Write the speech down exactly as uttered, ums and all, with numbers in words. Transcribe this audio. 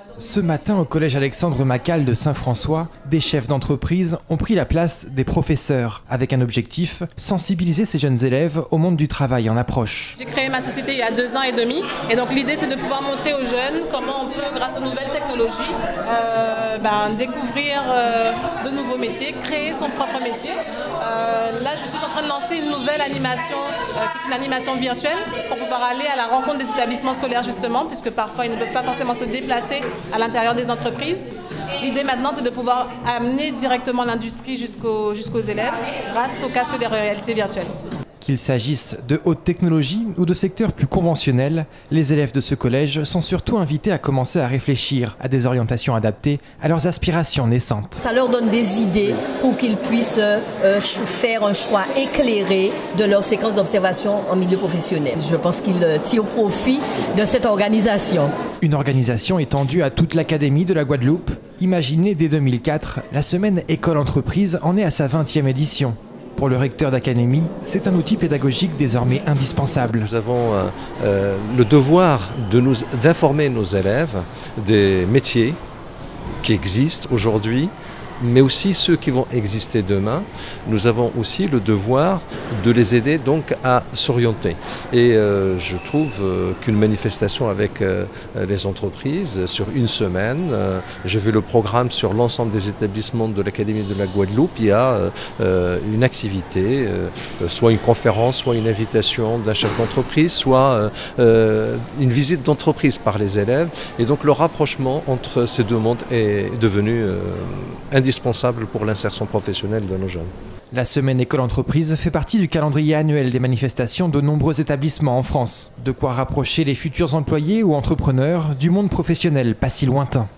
Ce matin, au collège Alexandre Macal de Saint-François, des chefs d'entreprise ont pris la place des professeurs, avec un objectif, sensibiliser ces jeunes élèves au monde du travail en approche. J'ai créé ma société il y a deux ans et demi, et donc l'idée c'est de pouvoir montrer aux jeunes comment on peut, grâce aux nouvelles technologies, euh, ben, découvrir euh, de nouveaux métiers, créer son propre métier. Euh, là, je suis en train de lancer une nouvelle animation, euh, qui est une animation virtuelle, pour pouvoir aller à la rencontre des établissements scolaires justement, puisque parfois ils ne peuvent pas forcément se déplacer à l'intérieur des entreprises. L'idée maintenant, c'est de pouvoir amener directement l'industrie jusqu'aux, jusqu'aux élèves grâce au casque de réalité virtuelle. Qu'il s'agisse de haute technologie ou de secteurs plus conventionnels, les élèves de ce collège sont surtout invités à commencer à réfléchir à des orientations adaptées à leurs aspirations naissantes. Ça leur donne des idées pour qu'ils puissent euh, faire un choix éclairé de leur séquence d'observation en milieu professionnel. Je pense qu'ils tirent profit de cette organisation. Une organisation étendue à toute l'académie de la Guadeloupe. Imaginée dès deux mille quatre, la semaine École-Entreprise en est à sa vingtième édition. Pour le recteur d'académie, c'est un outil pédagogique désormais indispensable. Nous avons euh, euh, le devoir de nous, d'informer nos élèves des métiers qui existent aujourd'hui, mais aussi ceux qui vont exister demain. Nous avons aussi le devoir de les aider donc à s'orienter. Et euh, je trouve euh, qu'une manifestation avec euh, les entreprises sur une semaine, euh, j'ai vu le programme sur l'ensemble des établissements de l'Académie de la Guadeloupe, il y a euh, une activité, euh, soit une conférence, soit une invitation d'un chef d'entreprise, soit euh, une visite d'entreprise par les élèves. Et donc le rapprochement entre ces deux mondes est devenu euh, indispensable. indispensable pour l'insertion professionnelle de nos jeunes. La semaine École-Entreprise fait partie du calendrier annuel des manifestations de nombreux établissements en France. De quoi rapprocher les futurs employés ou entrepreneurs du monde professionnel pas si lointain.